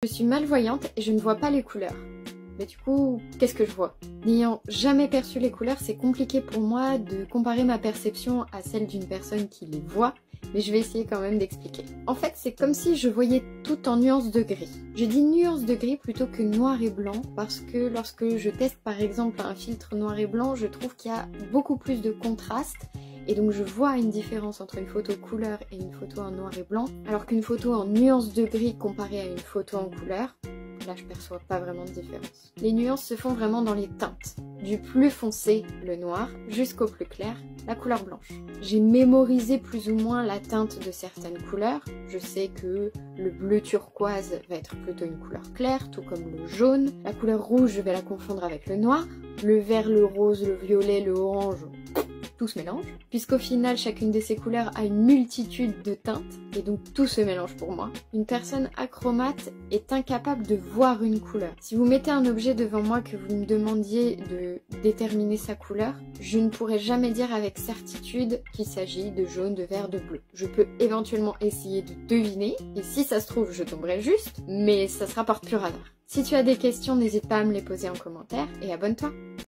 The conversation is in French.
Je suis malvoyante et je ne vois pas les couleurs. Mais du coup, qu'est-ce que je vois? N'ayant jamais perçu les couleurs, c'est compliqué pour moi de comparer ma perception à celle d'une personne qui les voit, mais je vais essayer quand même d'expliquer. En fait, c'est comme si je voyais tout en nuances de gris. Je dis nuances de gris plutôt que noir et blanc parce que lorsque je teste par exemple un filtre noir et blanc, je trouve qu'il y a beaucoup plus de contraste. Et donc je vois une différence entre une photo couleur et une photo en noir et blanc, alors qu'une photo en nuances de gris comparée à une photo en couleur, là je perçois pas vraiment de différence. Les nuances se font vraiment dans les teintes, du plus foncé, le noir, jusqu'au plus clair, la couleur blanche. J'ai mémorisé plus ou moins la teinte de certaines couleurs, je sais que le bleu turquoise va être plutôt une couleur claire, tout comme le jaune, la couleur rouge je vais la confondre avec le noir, le vert, le rose, le violet, le orange, tout se mélange, puisqu'au final chacune de ces couleurs a une multitude de teintes, et donc tout se mélange pour moi. Une personne achromate est incapable de voir une couleur. Si vous mettez un objet devant moi que vous me demandiez de déterminer sa couleur, je ne pourrais jamais dire avec certitude qu'il s'agit de jaune, de vert, de bleu. Je peux éventuellement essayer de deviner, et si ça se trouve je tomberai juste, mais ça sera par pur hasard. Si tu as des questions, n'hésite pas à me les poser en commentaire, et abonne-toi!